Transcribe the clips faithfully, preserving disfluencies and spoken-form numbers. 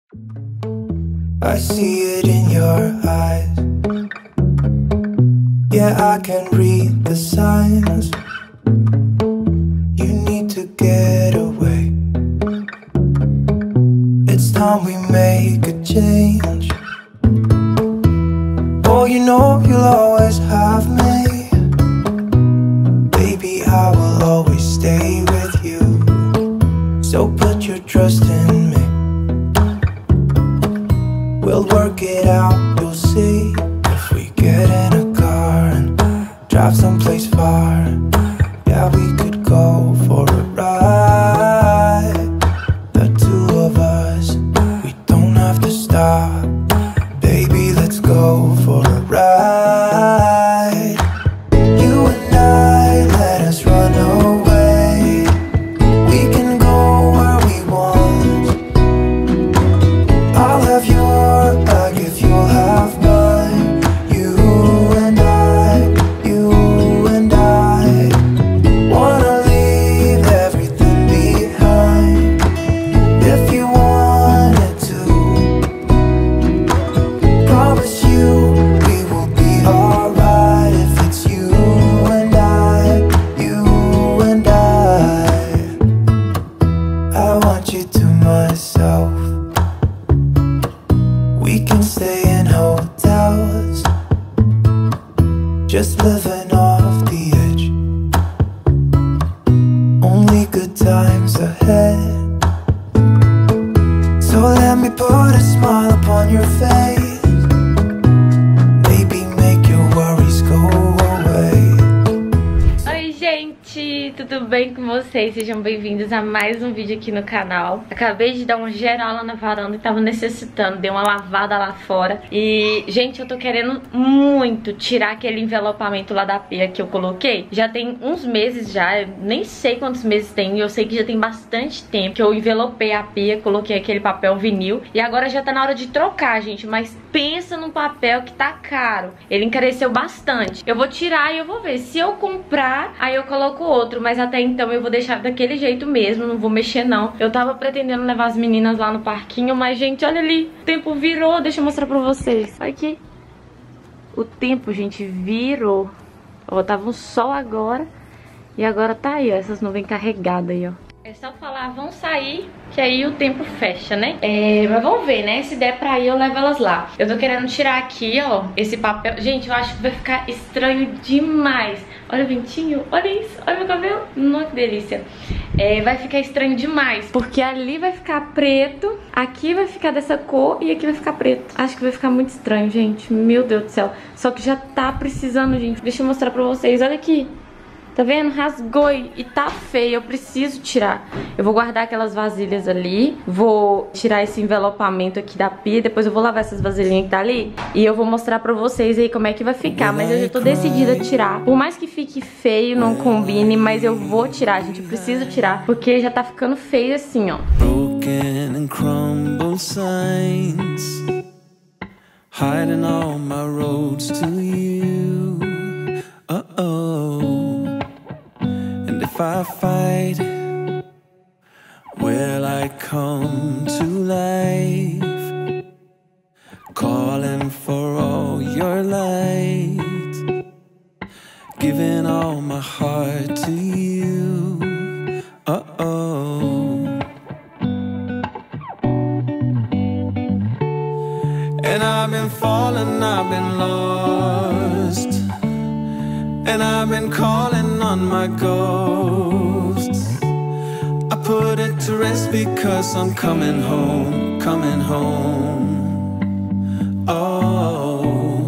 I see it in your eyes. Yeah, I can read the signs. You need to get away. It's time we make a change. Oh, you know you'll always have me. Baby, I will always stay with you. So put your trust in me. We'll work it out, you'll see. If we get in a car and drive someplace far, yeah, we could go for a ride. The two of us, we don't have to stop. Baby, let's go for a ride. You and I, let us run away. We can go where we want. I'll have your back if you'll have mine. You and I, you and I wanna leave everything behind. If you wanted to, promise you we will be alright. If it's you and I, you and I, I want you to myself. We can stay in hotels, just living off the edge. Only good times ahead. So let me put a smile upon your face. Maybe make your worries go away. Oi gente, tudo bem com vocês? Sejam bem-vindos a mais um vídeo aqui no canal. Acabei de dar um geral lá na varanda e tava necessitando, dei uma lavada lá fora. E, gente, eu tô querendo muito tirar aquele envelopamento lá da pia que eu coloquei. Já tem uns meses já, eu nem sei quantos meses tem. Eu sei que já tem bastante tempo que eu envelopei a pia, coloquei aquele papel vinil. E agora já tá na hora de trocar, gente. Mas pensa num papel que tá caro. Ele encareceu bastante. Eu vou tirar e eu vou ver. Se eu comprar, aí eu coloco outro. Mas até então eu vou deixar daquele jeito mesmo, não vou mexer não. Eu tava pretendendo levar as meninas lá no parquinho, mas gente, olha ali, o tempo virou. Deixa eu mostrar pra vocês. Olha aqui. O tempo, gente, virou. Ó, tava um sol agora e agora tá aí, ó, essas nuvens carregadas aí, ó. É só falar, vão sair, que aí o tempo fecha, né? É, mas vamos ver, né? Se der pra ir, eu levo elas lá. Eu tô querendo tirar aqui, ó, esse papel. Gente, eu acho que vai ficar estranho demais. Olha o ventinho, olha isso, olha meu cabelo. Nossa, que delícia. É, vai ficar estranho demais, porque ali vai ficar preto, aqui vai ficar dessa cor e aqui vai ficar preto. Acho que vai ficar muito estranho, gente. Meu Deus do céu. Só que já tá precisando, gente. Deixa eu mostrar pra vocês, olha aqui. Tá vendo? Rasgou e tá feio, eu preciso tirar. Eu vou guardar aquelas vasilhas ali, vou tirar esse envelopamento aqui da pia, depois eu vou lavar essas vasilhinhas que tá ali e eu vou mostrar pra vocês aí como é que vai ficar. Mas eu já tô decidida a tirar. Por mais que fique feio, não combine, mas eu vou tirar, gente. Eu preciso tirar, porque já tá ficando feio assim, ó. Broken and crumbled signs, hiding all my roads to you. Uh-oh. If I fight, will I come to life? Calling for all your light, giving all my heart to you. Uh-oh. And I've been falling, I've been lost, and I've been calling on my ghosts. I put it to rest because I'm coming home, coming home. Oh.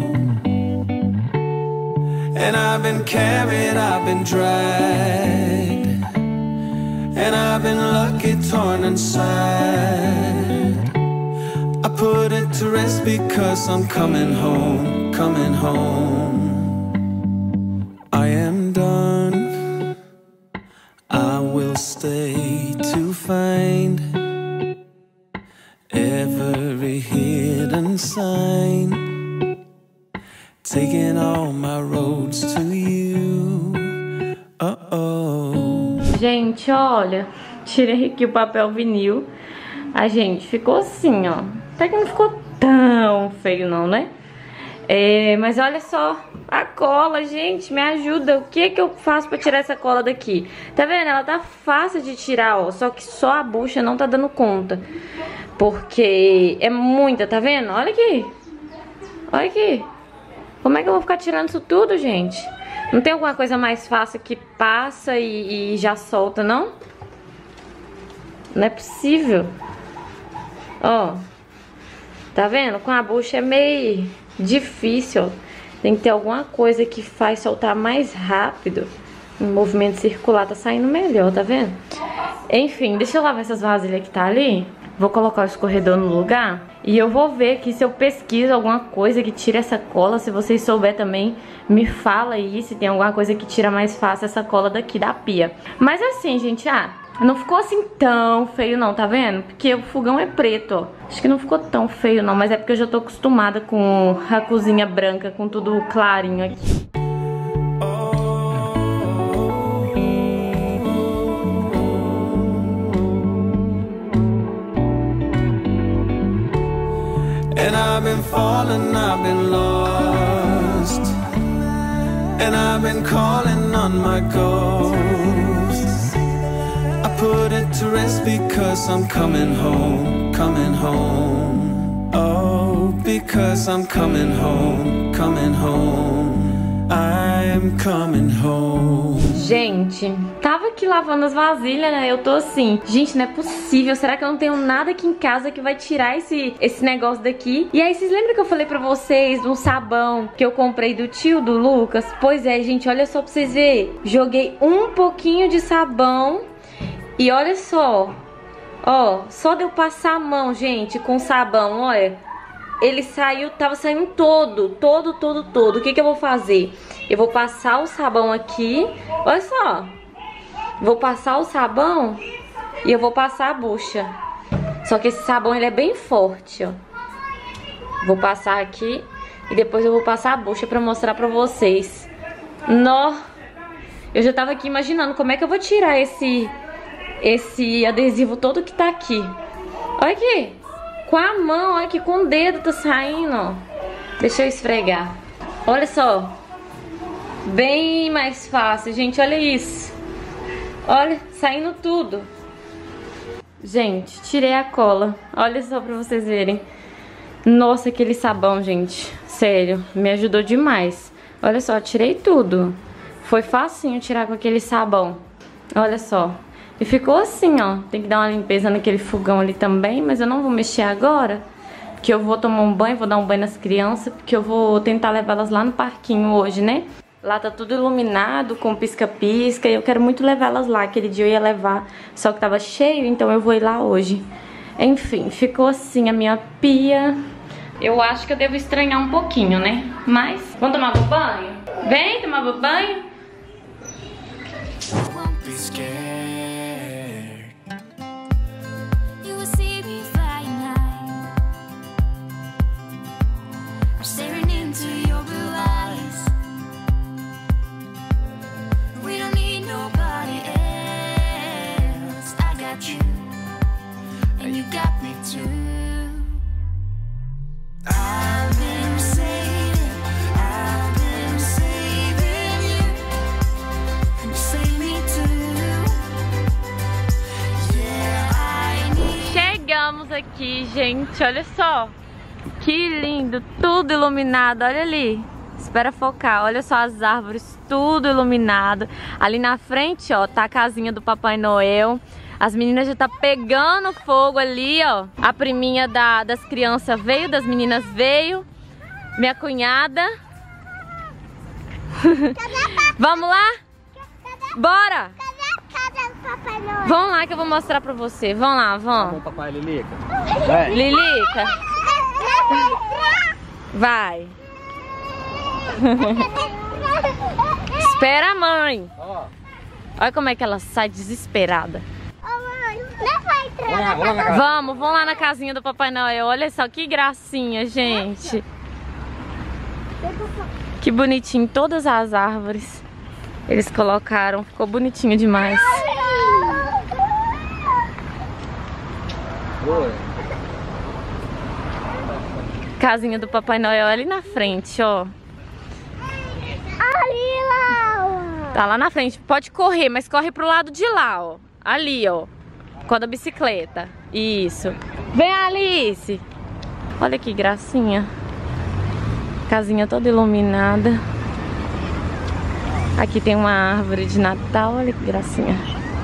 And I've been carried, I've been dragged, and I've been lucky, torn inside. I put it to rest because I'm coming home, coming home. I am done, I will stay to find every hidden sign, taking all my roads to you. Uh-oh. Gente, olha, tirei aqui o papel vinil. A gente ficou assim, ó. Até que não ficou tão feio não, né? É, mas olha só, a cola, gente, me ajuda. O que é que eu faço pra tirar essa cola daqui? Tá vendo? Ela tá fácil de tirar, ó. Só que só a bucha não tá dando conta. Porque é muita, tá vendo? Olha aqui. Olha aqui. Como é que eu vou ficar tirando isso tudo, gente? Não tem alguma coisa mais fácil que passa e, e já solta, não? Não é possível. Ó. Tá vendo? Com a bucha é meio difícil, ó. Tem que ter alguma coisa que faz soltar mais rápido. O movimento circular tá saindo melhor, tá vendo? Enfim, deixa eu lavar essas vasilhas que tá ali. Vou colocar o escorredor no lugar. E eu vou ver aqui se eu pesquiso alguma coisa que tire essa cola. Se vocês souberem também, me fala aí se tem alguma coisa que tira mais fácil essa cola daqui da pia. Mas assim, gente, ah, não ficou assim tão feio não, tá vendo? Porque o fogão é preto, ó. Acho que não ficou tão feio não, mas é porque eu já tô acostumada com a cozinha branca, com tudo clarinho aqui. And I've been falling, I've been lost, and I've been calling on my ghost. I put it to rest because I'm coming home, coming home. Oh, because I'm coming home, coming home. I'm coming home. Gente, tava aqui lavando as vasilhas, né? Eu tô assim, gente, não é possível. Será que eu não tenho nada aqui em casa que vai tirar esse, esse negócio daqui? E aí, vocês lembram que eu falei pra vocês de um sabão que eu comprei do tio do Lucas? Pois é, gente, olha só pra vocês verem. Joguei um pouquinho de sabão e olha só. Ó, só de eu passar a mão, gente, com sabão, olha. Ele saiu, tava saindo todo, todo, todo, todo. O que que eu vou fazer? Eu vou passar o sabão aqui. Olha só. Vou passar o sabão e eu vou passar a bucha. Só que esse sabão, ele é bem forte, ó. Vou passar aqui e depois eu vou passar a bucha pra mostrar pra vocês. Nó! Eu já tava aqui imaginando como é que eu vou tirar esse, esse adesivo todo que tá aqui. Olha aqui. Com a mão, olha que com o dedo tá saindo, ó. Deixa eu esfregar. Olha só. Bem mais fácil, gente, olha isso. Olha, saindo tudo. Gente, tirei a cola. Olha só pra vocês verem. Nossa, aquele sabão, gente. Sério, me ajudou demais. Olha só, tirei tudo. Foi facinho tirar com aquele sabão. Olha só. E ficou assim, ó. Tem que dar uma limpeza naquele fogão ali também, mas eu não vou mexer agora, porque eu vou tomar um banho, vou dar um banho nas crianças, porque eu vou tentar levá-las lá no parquinho hoje, né? Lá tá tudo iluminado, com pisca-pisca, e eu quero muito levá-las lá. Aquele dia eu ia levar, só que tava cheio, então eu vou ir lá hoje. Enfim, ficou assim a minha pia. Eu acho que eu devo estranhar um pouquinho, né? Mas, vamos tomar banho? Vem tomar banho? Chegamos aqui, gente, olha só. Que lindo, tudo iluminado, olha ali. Espera focar, olha só as árvores, tudo iluminado. Ali na frente, ó, tá a casinha do Papai Noel. As meninas já tá pegando fogo ali, ó. A priminha da, das crianças veio, das meninas veio. Minha cunhada. Vamos lá? Bora! Vamos lá que eu vou mostrar pra você. Vamos lá, vamos. Vamos, papai, Lilica. Vai. Lilica. Vai. Espera a mãe. Olha como é que ela sai desesperada. Vamos, vamos lá na casinha do Papai Noel. Olha só que gracinha, gente. Que bonitinho, todas as árvores eles colocaram, ficou bonitinho demais. Casinha do Papai Noel ali na frente, ó. Ali, lá. Tá lá na frente. Pode correr, mas corre pro lado de lá, ó. Ali, ó. Com a da bicicleta. Isso. Vem, Alice. Olha que gracinha. Casinha toda iluminada. Aqui tem uma árvore de Natal. Olha que gracinha.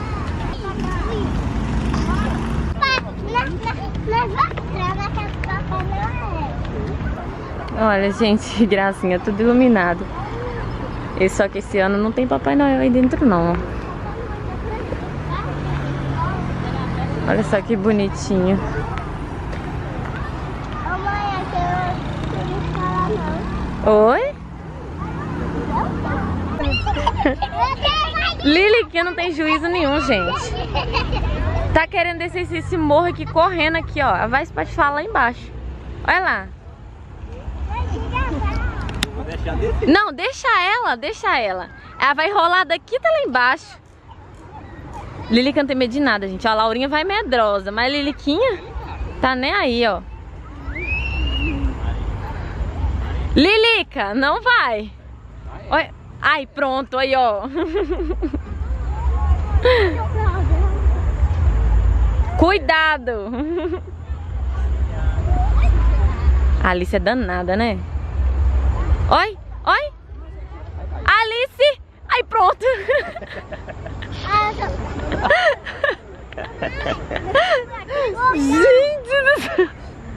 Olha, gente, que gracinha. Tudo iluminado. E só que esse ano não tem Papai Noel aí dentro, não. Olha só que bonitinho. Oi? Lili, que não tem juízo nenhum, gente. Tá querendo descer esse morro aqui, correndo aqui, ó. Vai pode falar lá embaixo. Olha lá. Não, deixa ela, deixa ela. Ela vai rolar daqui até lá embaixo. Lilica não tem medo de nada, gente. A Laurinha vai medrosa, mas a Liliquinha tá nem aí, ó. Lilica, não vai. Olha. Ai, pronto, aí, ó. Cuidado. A Alice é danada, né? Oi, oi. Alice. Ai, pronto. Gente do céu.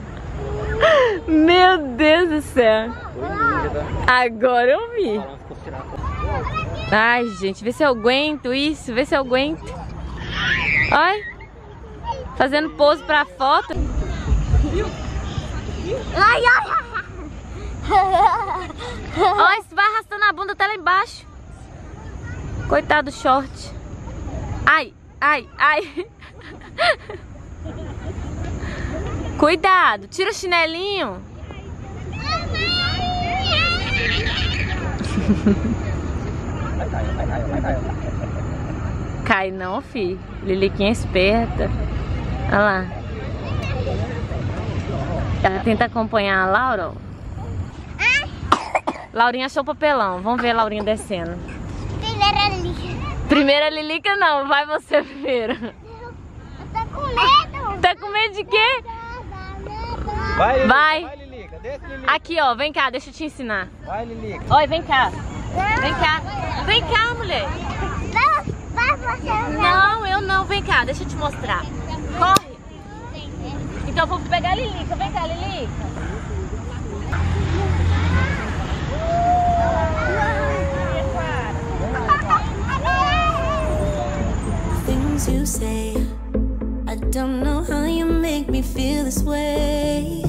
Meu Deus do céu. Agora eu vi. Ai, gente, vê se eu aguento isso. Vê se eu aguento. Olha. Fazendo pose pra foto. Ai, ai, ai. Olha, você vai arrastando a bunda até lá embaixo. Coitado do short. Ai, ai, ai. Cuidado, tira o chinelinho. Cai não, filho. Liliquinha é esperta. Olha lá. Ela tenta acompanhar a Laura. Laurinha achou o papelão. Vamos ver a Laurinha descendo. Primeira Lilica. Primeira Lilica não, vai você primeiro. Eu tô com medo. Tá com medo de quê? Vai, Lilica. Vai. Vai, Lilica. Desce, Lilica. Aqui, ó, vem cá, deixa eu te ensinar. Vai, Lilica. Oi, vem cá. Vem cá. Vem cá, mulher. Não, vai você. Não, eu não. Vem cá, deixa eu te mostrar. Corre. Então eu vou pegar a Lilica. Vem cá, Lilica. Things you say, I don't know how you make me feel this way.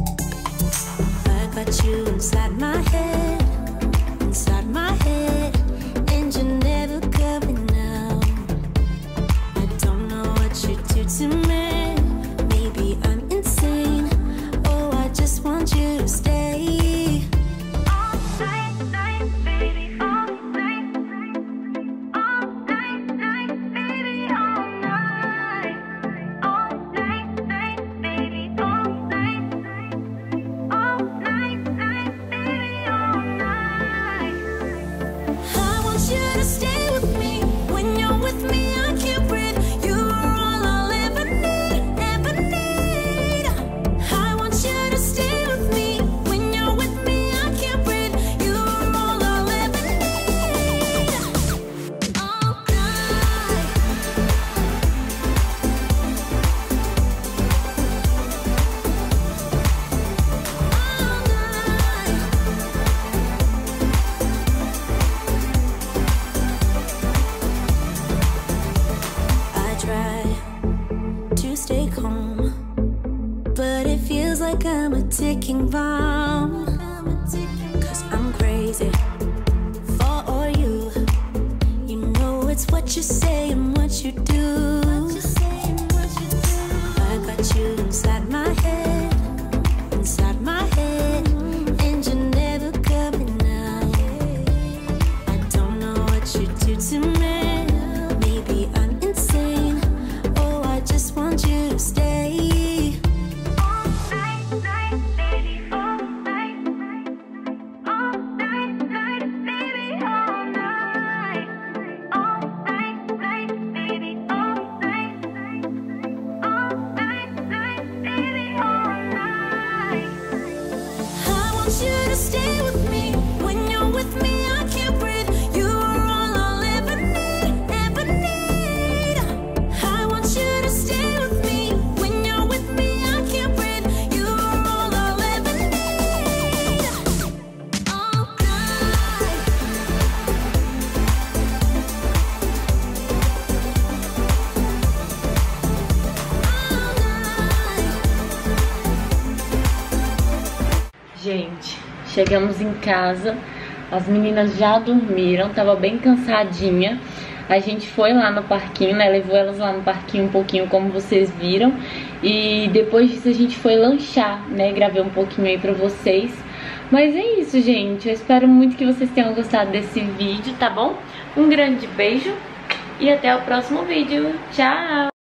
I got you inside my head, inside my head, and you're never coming out. I don't know what you do to me. Maybe I'm insane. Oh, I just want you to stay. All night, night, baby, all night, all night, night, baby, all night, all night, night, baby, all night, all night, night, baby, all night. I want you to stay with me. When you're with me, I can't breathe. You are all I'll ever need, ever need. I want you to stay with me. When you're with me, I can't breathe. You are all I'll ever need. All night. All night. I try to stay calm, but it feels like I'm a ticking bomb. Cause I'm crazy for all you. You know it's what you say and what you do. I got you inside my head, inside my head, and you're never coming out. I don't know what you do to me. Maybe I'm insane. Oh, I just want you to stay. Gente, chegamos em casa, as meninas já dormiram, tava bem cansadinha. A gente foi lá no parquinho, né, levou elas lá no parquinho um pouquinho, como vocês viram. E depois disso a gente foi lanchar, né, gravei um pouquinho aí pra vocês. Mas é isso, gente, eu espero muito que vocês tenham gostado desse vídeo, tá bom? Um grande beijo e até o próximo vídeo, tchau!